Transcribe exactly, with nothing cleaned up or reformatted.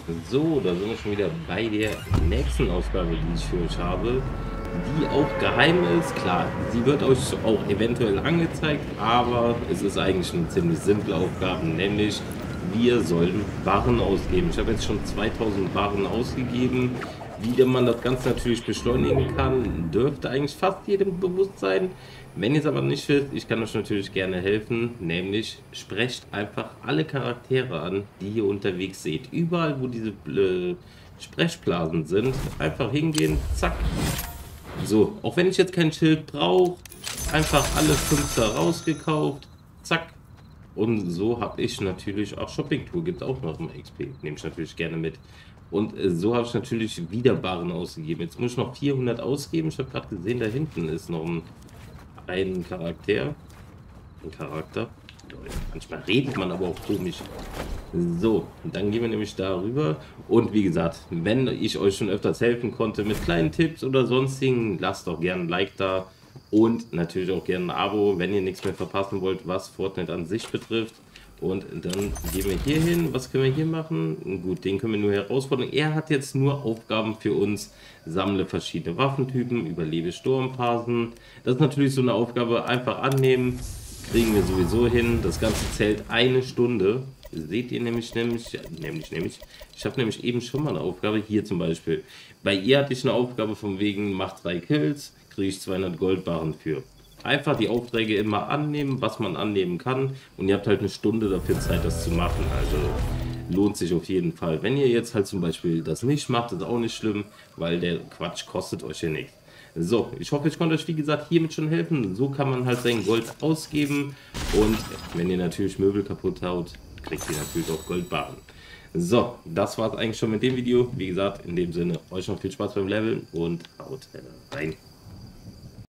So, da sind wir schon wieder bei der nächsten Aufgabe, die ich für euch habe, die auch geheim ist. Klar, sie wird euch auch eventuell angezeigt, aber es ist eigentlich eine ziemlich simple Aufgabe, nämlich wir sollen Waren ausgeben. Ich habe jetzt schon zweitausend Waren ausgegeben. Wie man das Ganze natürlich beschleunigen kann, dürfte eigentlich fast jedem bewusst sein. Wenn ihr es aber nicht wisst, ich kann euch natürlich gerne helfen, nämlich sprecht einfach alle Charaktere an, die ihr unterwegs seht. Überall, wo diese äh, Sprechblasen sind, einfach hingehen, zack. So, auch wenn ich jetzt kein Schild brauche, einfach alle fünf da rausgekauft, zack. Und so habe ich natürlich auch Shopping-Tour, gibt es auch noch im X P, nehme ich natürlich gerne mit. Und äh, so habe ich natürlich wieder Waren ausgegeben. Jetzt muss ich noch vierhundert ausgeben. Ich habe gerade gesehen, da hinten ist noch ein, ein Charakter. Ein Charakter. Manchmal redet man aber auch komisch. So, dann gehen wir nämlich darüber. Und wie gesagt, wenn ich euch schon öfters helfen konnte mit kleinen Tipps oder sonstigen, lasst doch gerne ein Like da. Und natürlich auch gerne ein Abo, wenn ihr nichts mehr verpassen wollt, was Fortnite an sich betrifft. Und dann gehen wir hier hin. Was können wir hier machen? Gut, den können wir nur herausfordern. Er hat jetzt nur Aufgaben für uns. Sammle verschiedene Waffentypen, überlebe Sturmphasen. Das ist natürlich so eine Aufgabe. Einfach annehmen. Kriegen wir sowieso hin. Das Ganze zählt eine Stunde. Seht ihr nämlich, nämlich, nämlich, nämlich. Ich habe nämlich eben schon mal eine Aufgabe. Hier zum Beispiel. Bei ihr hatte ich eine Aufgabe von wegen, macht drei Kills, kriege ich zweihundert Goldbarren für. Einfach die Aufträge immer annehmen, was man annehmen kann. Und ihr habt halt eine Stunde dafür Zeit, das zu machen. Also lohnt sich auf jeden Fall. Wenn ihr jetzt halt zum Beispiel das nicht macht, ist auch nicht schlimm, weil der Quatsch kostet euch ja nichts. So, ich hoffe, ich konnte euch wie gesagt hiermit schon helfen. So kann man halt sein Gold ausgeben. Und wenn ihr natürlich Möbel kaputt haut, kriegt ihr natürlich auch Goldbarren. So, das war es eigentlich schon mit dem Video. Wie gesagt, in dem Sinne, euch noch viel Spaß beim Leveln und haut rein.